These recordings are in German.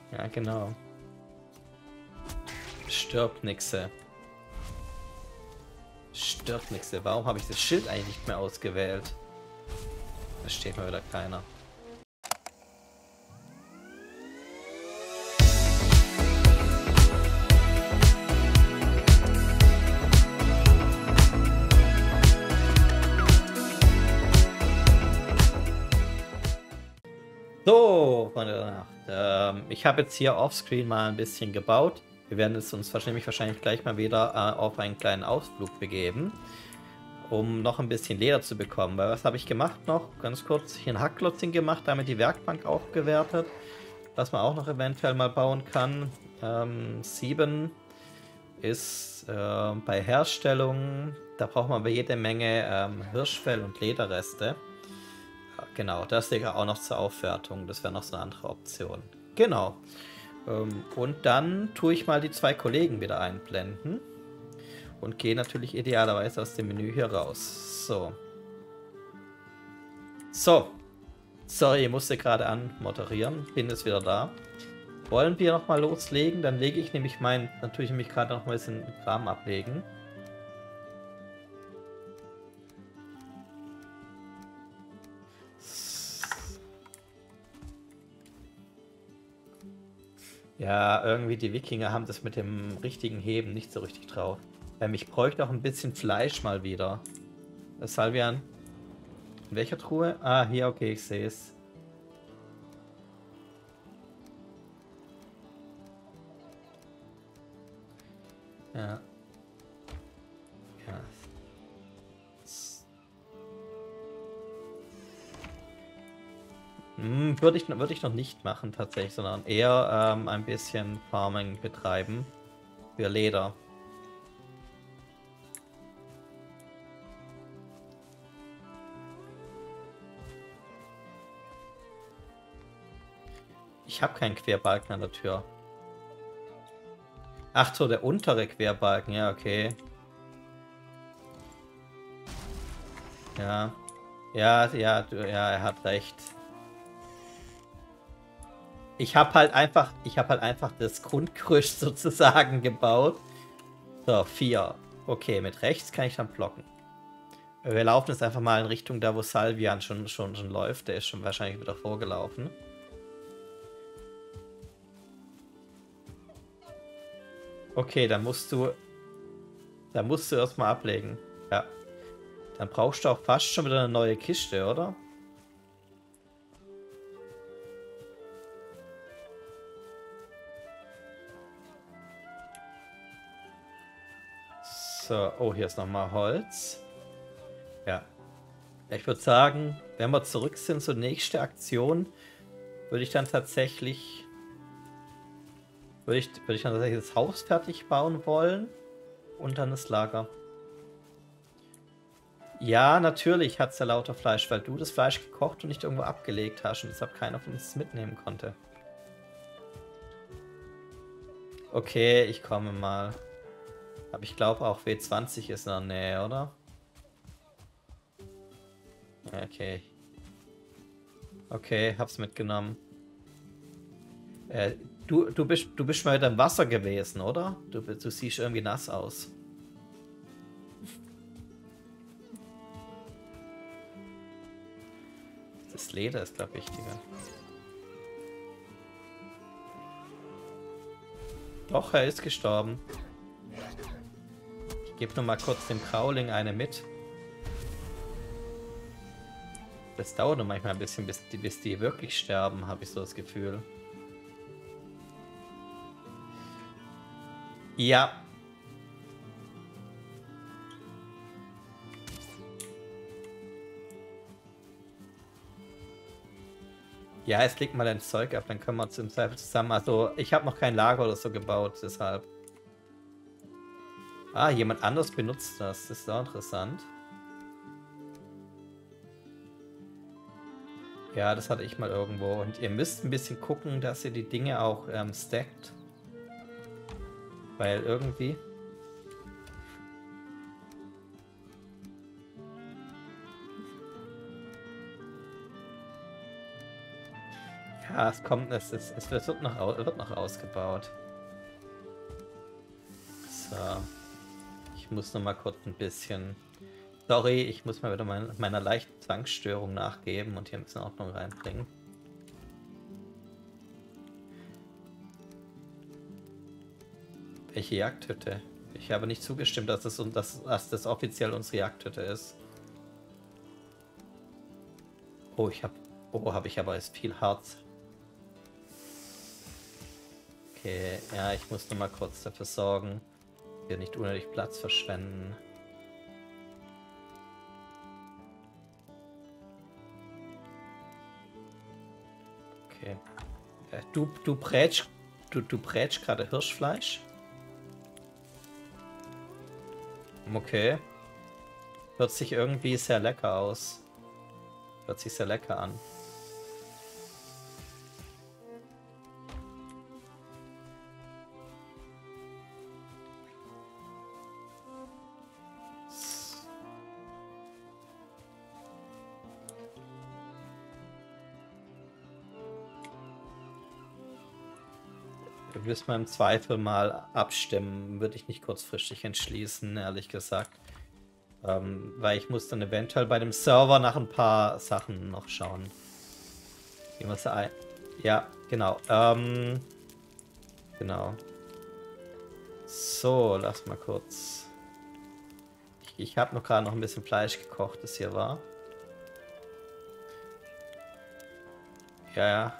Ja, genau. Stirbt nixe. Stirbt nixe. Warum habe ich das Schild eigentlich nicht mehr ausgewählt? Da steht mal wieder keiner. So, Freunde der Nacht. Ich habe jetzt hier offscreen mal ein bisschen gebaut. Wir werden es uns wahrscheinlich gleich mal wieder auf einen kleinen Ausflug begeben, um noch ein bisschen Leder zu bekommen. Weil was habe ich gemacht noch? Ganz kurz hier ein Hackklotz gemacht, damit die Werkbank aufgewertet, was man auch noch eventuell mal bauen kann. 7 ist bei Herstellung, da braucht man jede Menge Hirschfell und Lederreste. Genau, das liegt auch noch zur Aufwertung. Das wäre noch so eine andere Option. Genau. Und dann tue ich mal die 2 Kollegen wieder einblenden. Und gehe natürlich idealerweise aus dem Menü hier raus. So. So. Sorry, ich musste gerade anmoderieren. Bin jetzt wieder da. Wollen wir nochmal loslegen? Dann lege ich nämlich natürlich gerade noch mal ein bisschen Kram ablegen. Ja, irgendwie die Wikinger haben das mit dem richtigen Heben nicht so richtig drauf. Ich bräuchte auch ein bisschen Fleisch mal wieder. Salvian. In welcher Truhe? Ah, hier, okay, ich sehe es. Ja. Ja. Würde ich noch nicht machen tatsächlich, sondern eher ein bisschen Farming betreiben für Leder. Ich habe keinen Querbalken an der Tür. Ach so, der untere Querbalken, ja, okay. Ja. Ja, er hat recht. Ich habe halt einfach das Grundgerüst sozusagen gebaut. So, 4. Okay, mit rechts kann ich dann blocken. Wir laufen jetzt einfach mal in Richtung da, wo Salvian schon läuft. Der ist schon wahrscheinlich wieder vorgelaufen. Okay, dann musst du erstmal ablegen. Ja. Dann brauchst du auch fast schon wieder eine neue Kiste, oder? So, oh, hier ist nochmal Holz. Ja. Ich würde sagen, wenn wir zurück sind zur nächsten Aktion, würde ich dann tatsächlich das Haus fertig bauen wollen und dann das Lager. Ja, natürlich hat es ja lauter Fleisch, weil du das Fleisch gekocht und nicht irgendwo abgelegt hast und deshalb keiner von uns mitnehmen konnte. Okay, ich komme mal. Aber ich glaube auch W20 ist in der Nähe, oder? Okay. Okay, hab's mitgenommen. Du bist mal wieder im Wasser gewesen, oder? Du siehst irgendwie nass aus. Das Leder ist, glaube ich, wichtiger. Doch, er ist gestorben. Ich gebe nur mal kurz dem Krauling eine mit. Das dauert nur manchmal ein bisschen, bis die wirklich sterben, habe ich so das Gefühl. Ja. Ja, es legt mal ein Zeug ab, dann können wir uns im Zweifel zusammen... Also, ich habe noch kein Lager oder so gebaut, deshalb... Ah, jemand anders benutzt das. Das ist auch interessant. Ja, das hatte ich mal irgendwo. Und ihr müsst ein bisschen gucken, dass ihr die Dinge auch stackt. Weil irgendwie... Ja, es kommt, es wird noch ausgebaut. So. Ich muss noch mal kurz ein bisschen... Sorry, ich muss mal wieder meiner leichten Zwangsstörung nachgeben und hier ein bisschen Ordnung reinbringen. Welche Jagdhütte? Ich habe nicht zugestimmt, dass das offiziell unsere Jagdhütte ist. Oh, habe ich aber jetzt viel Harz. Okay, ja, ich muss noch mal kurz dafür sorgen, wir nicht unnötig Platz verschwenden. Okay. Du brätst gerade Hirschfleisch? Okay. Hört sich irgendwie sehr lecker aus. Hört sich sehr lecker an. Wir müssen mal im Zweifel mal abstimmen. Würde ich nicht kurzfristig entschließen, ehrlich gesagt. Weil ich muss dann eventuell bei dem Server nach ein paar Sachen noch schauen. Wie man ein... Ja, genau. Genau. So, lass mal kurz. Ich habe noch gerade noch ein bisschen Fleisch gekocht, das hier war. Ja, ja.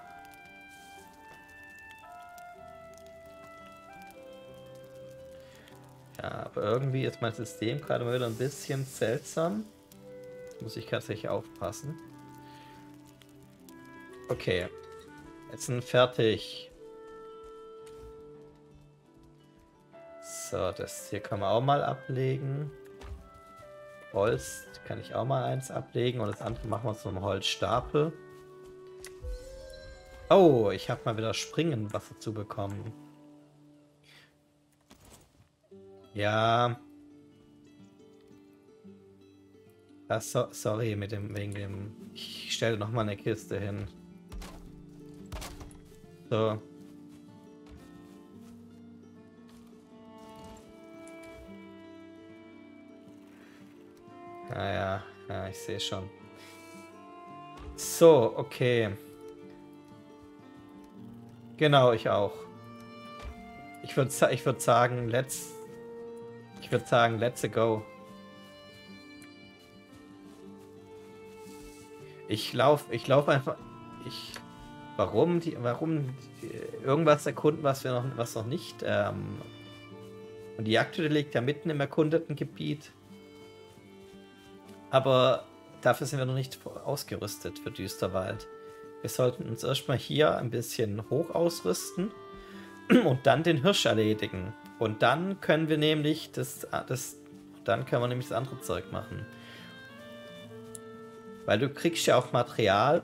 Ja, aber irgendwie ist mein System gerade mal wieder ein bisschen seltsam. Muss ich tatsächlich aufpassen. Okay. Jetzt sind fertig. So, das hier kann man auch mal ablegen. Holz kann ich auch mal eins ablegen. Und das andere machen wir zu einem Holzstapel. Oh, ich habe mal wieder Springen was dazu bekommen. Ja. Sorry, wegen dem... Ich stelle noch mal eine Kiste hin. So. Ja, ich sehe schon. So, okay. Genau, ich auch. Ich würde sagen, let's go. Ich lauf einfach. Warum irgendwas erkunden, was noch nicht. Und die Jagdhütte liegt ja mitten im erkundeten Gebiet. Aber dafür sind wir noch nicht ausgerüstet für Düsterwald. Wir sollten uns erstmal hier ein bisschen hoch ausrüsten und dann den Hirsch erledigen. Und dann können wir nämlich das andere Zeug machen. Weil du kriegst ja auch Material.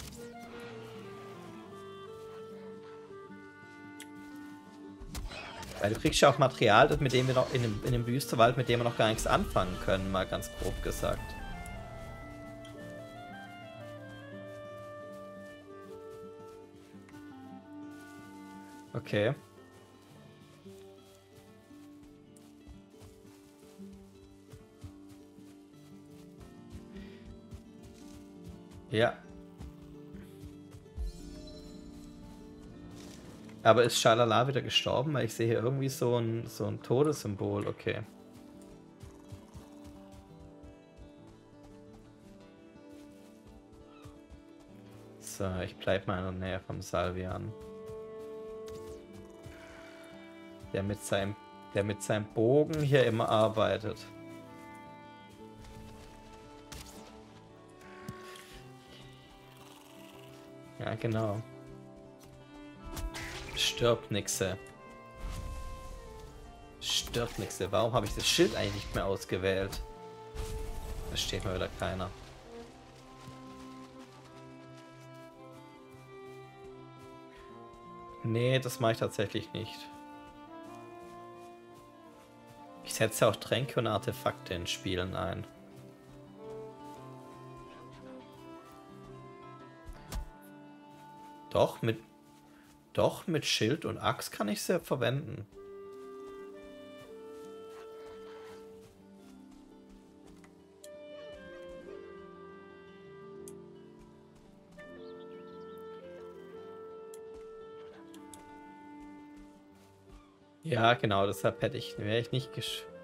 Mit dem wir noch in dem Düsterwald, mit dem wir noch gar nichts anfangen können, mal ganz grob gesagt. Okay. Ja. Aber ist Schalala wieder gestorben? Weil ich sehe hier irgendwie so ein Todessymbol. Okay. So, ich bleibe mal in der Nähe vom Salvian. Der mit seinem Bogen hier immer arbeitet. Ja, genau. Stirb Nixe. Stirb Nixe. Warum habe ich das Schild eigentlich nicht mehr ausgewählt? Da steht mal wieder keiner. Nee, das mache ich tatsächlich nicht. Ich setze auch Tränke und Artefakte in Spielen ein. Doch, mit Schild und Axt kann ich sie verwenden. Ja, genau, deshalb wäre ich nicht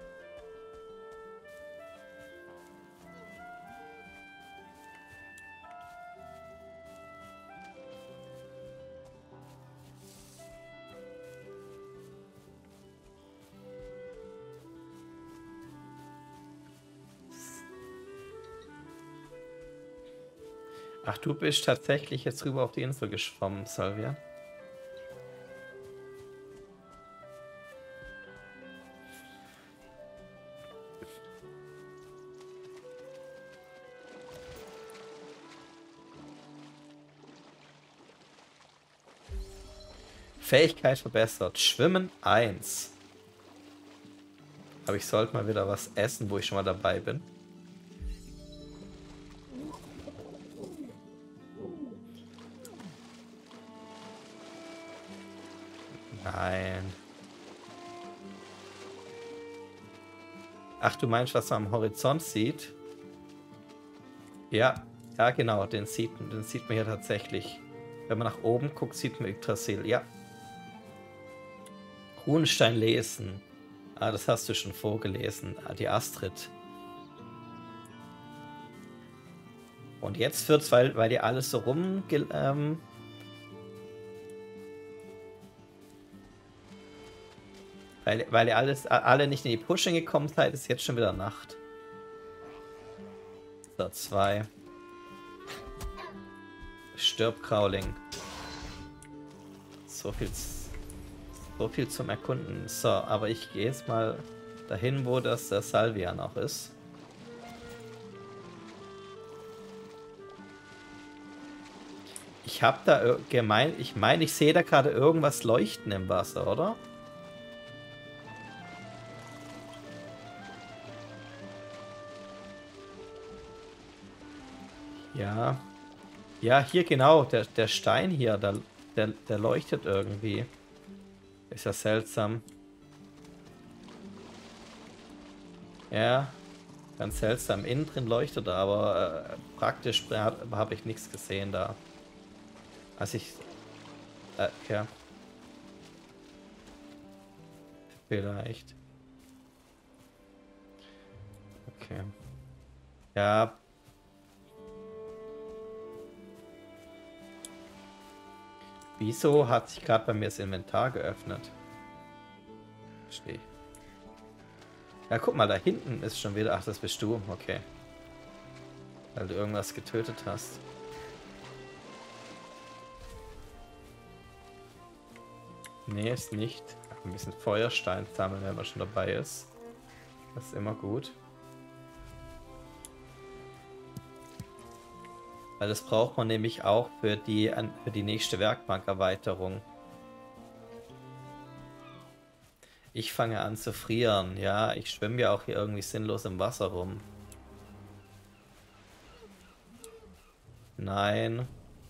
Ach, du bist tatsächlich jetzt rüber auf die Insel geschwommen, Salvia. Fähigkeit verbessert. Schwimmen 1. Aber ich sollte mal wieder was essen, wo ich schon mal dabei bin. Nein. Ach, du meinst, was man am Horizont sieht? Ja, ja genau, den sieht man hier tatsächlich. Wenn man nach oben guckt, sieht man Yggdrasil, ja. Runenstein lesen. Ah, das hast du schon vorgelesen. Ah, die Astrid. Und jetzt wird's, weil die alles so weil ihr alle nicht in die Pushing gekommen seid, ist jetzt schon wieder Nacht. So, 2. Stirb, Crawling. So viel zum Erkunden. So, aber ich gehe jetzt mal dahin, wo der Salvia noch ist. Ich habe da ich meine, ich sehe da gerade irgendwas leuchten im Wasser, oder? Ja. Ja, hier genau, der Stein hier, der leuchtet irgendwie. Ist ja seltsam. Ja, ganz seltsam. Innen drin leuchtet er, aber praktisch habe ich nichts gesehen da. Als ich... ja. Vielleicht. Okay. Ja. Wieso hat sich gerade bei mir das Inventar geöffnet? Verstehe. Ja, guck mal, da hinten ist schon wieder... Ach, das bist du. Okay. Weil du irgendwas getötet hast. Nee, ist nicht. Ach, ein bisschen Feuerstein sammeln, wenn man schon dabei ist. Das ist immer gut. Weil das braucht man nämlich auch für die nächste Werkbankerweiterung. Ich fange an zu frieren. Ja, ich schwimme ja auch hier irgendwie sinnlos im Wasser rum. Nein.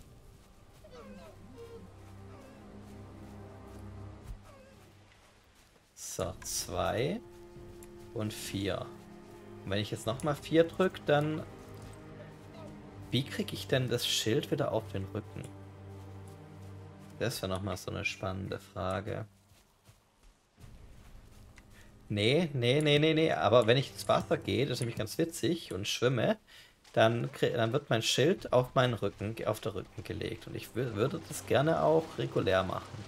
So, 2 und 4. Und wenn ich jetzt nochmal 4 drücke, dann... Wie kriege ich denn das Schild wieder auf den Rücken? Das wäre nochmal so eine spannende Frage. Nee. Aber wenn ich ins Wasser gehe, das ist nämlich ganz witzig, und schwimme, dann wird mein Schild auf meinen Rücken, auf den Rücken gelegt. Und ich würde das gerne auch regulär machen.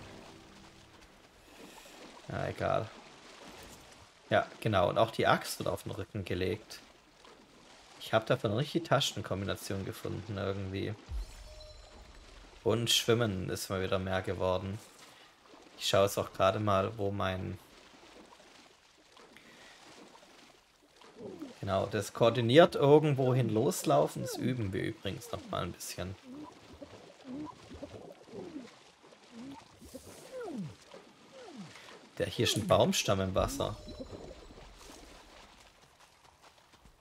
Ja, egal. Ja, genau. Und auch die Axt wird auf den Rücken gelegt. Ich habe dafür noch nicht die Tastenkombination gefunden irgendwie. Und Schwimmen ist mal wieder mehr geworden. Ich schaue jetzt auch gerade mal, wo mein... Genau, das koordiniert irgendwo hin loslaufen. Das üben wir übrigens noch mal ein bisschen. Hier ist ein Baumstamm im Wasser.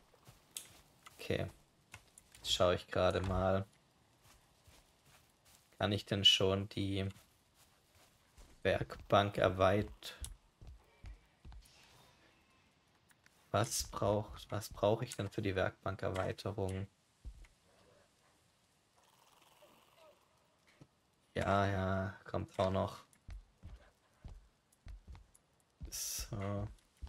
Okay. Jetzt schaue ich gerade mal. Kann ich denn schon die Werkbank erweitern? Was brauche ich denn für die Werkbankerweiterung? Ja, ja, kommt auch noch. So.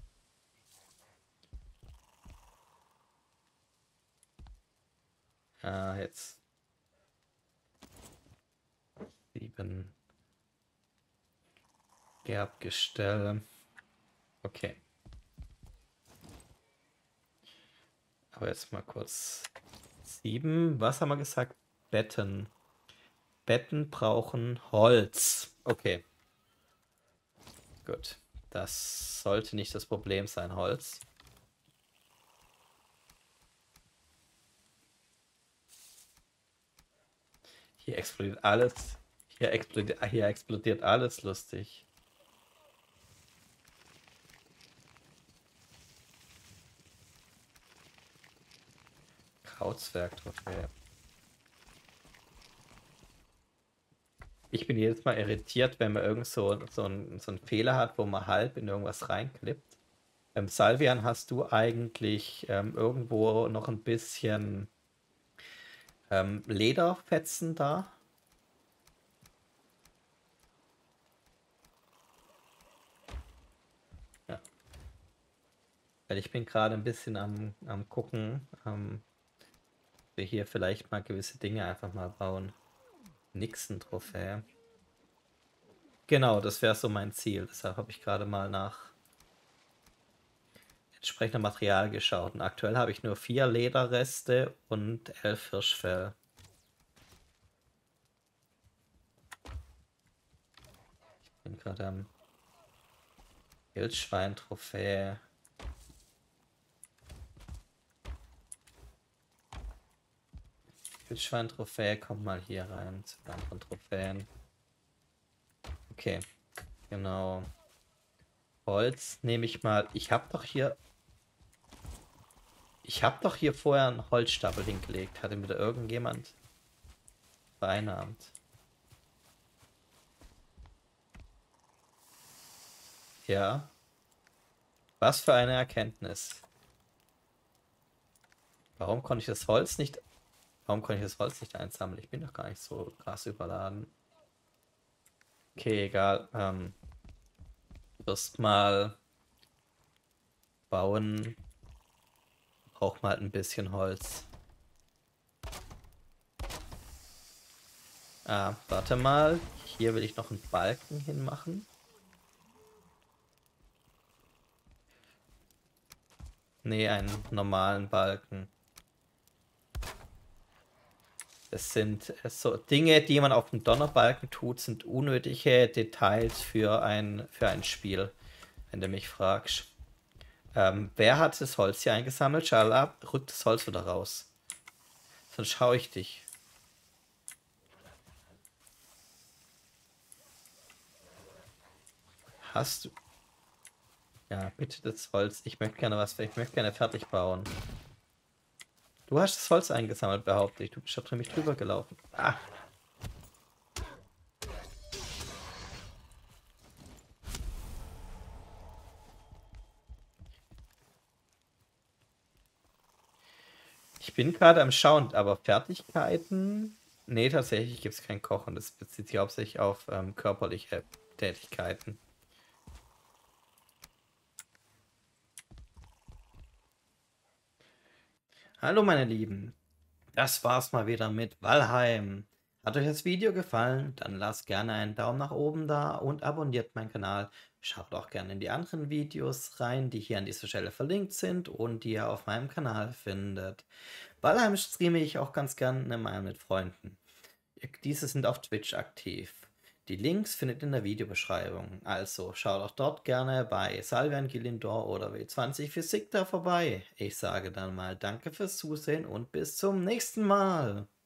Ja, jetzt 7 Gerbgestell. Okay. Aber jetzt mal kurz 7. Was haben wir gesagt? Betten. Betten brauchen Holz. Okay. Gut. Das sollte nicht das Problem sein, Holz. Hier explodiert alles. Hier explodiert alles lustig. Krautswerk-Trophäe. Ich bin jedes Mal irritiert, wenn man irgend so einen Fehler hat, wo man halb in irgendwas reinklippt. Salvian, hast du eigentlich irgendwo noch ein bisschen Lederfetzen da? Ja. Weil ich bin gerade ein bisschen am gucken, wir hier vielleicht mal gewisse Dinge einfach mal bauen. Nixon-Trophäe. Genau, das wäre so mein Ziel. Deshalb habe ich gerade mal nach entsprechendem Material geschaut. Und aktuell habe ich nur 4 Lederreste und 11 Hirschfell. Ich bin gerade am Wildschwein-Trophäe. Wildschwein-Trophäe, kommt mal hier rein zu den anderen Trophäen. Okay, genau. Holz nehme ich mal. Ich habe doch hier vorher einen Holzstapel hingelegt. Hatte mir da irgendjemand vereinnahmt? Ja. Was für eine Erkenntnis. Warum konnte ich das Holz nicht einsammeln? Ich bin doch gar nicht so krass überladen. Okay, egal. Wirst mal bauen. Braucht mal ein bisschen Holz. Ah, warte mal. Hier will ich noch einen Balken hinmachen. Nee, einen normalen Balken. Das sind so Dinge, die man auf dem Donnerbalken tut, sind unnötige Details für ein Spiel, wenn du mich fragst. Wer hat das Holz hier eingesammelt? Schala, rück das Holz wieder raus. Sonst schaue ich dich. Hast du... Ja, bitte das Holz. Ich möchte gerne fertig bauen. Du hast das Holz eingesammelt, behaupte ich. Du bist schon mich drüber gelaufen. Ah. Ich bin gerade am Schauen, aber Fertigkeiten? Nee, tatsächlich gibt es kein Kochen. Das bezieht sich hauptsächlich auf körperliche Tätigkeiten. Hallo meine Lieben, das war's mal wieder mit Valheim. Hat euch das Video gefallen? Dann lasst gerne einen Daumen nach oben da und abonniert meinen Kanal. Schaut auch gerne in die anderen Videos rein, die hier an dieser Stelle verlinkt sind und die ihr auf meinem Kanal findet. Valheim streame ich auch ganz gerne mal mit Freunden. Diese sind auf Twitch aktiv. Die Links findet ihr in der Videobeschreibung. Also schaut auch dort gerne bei Salvian Gilindor oder W20 Physik da vorbei. Ich sage dann mal danke fürs Zusehen und bis zum nächsten Mal.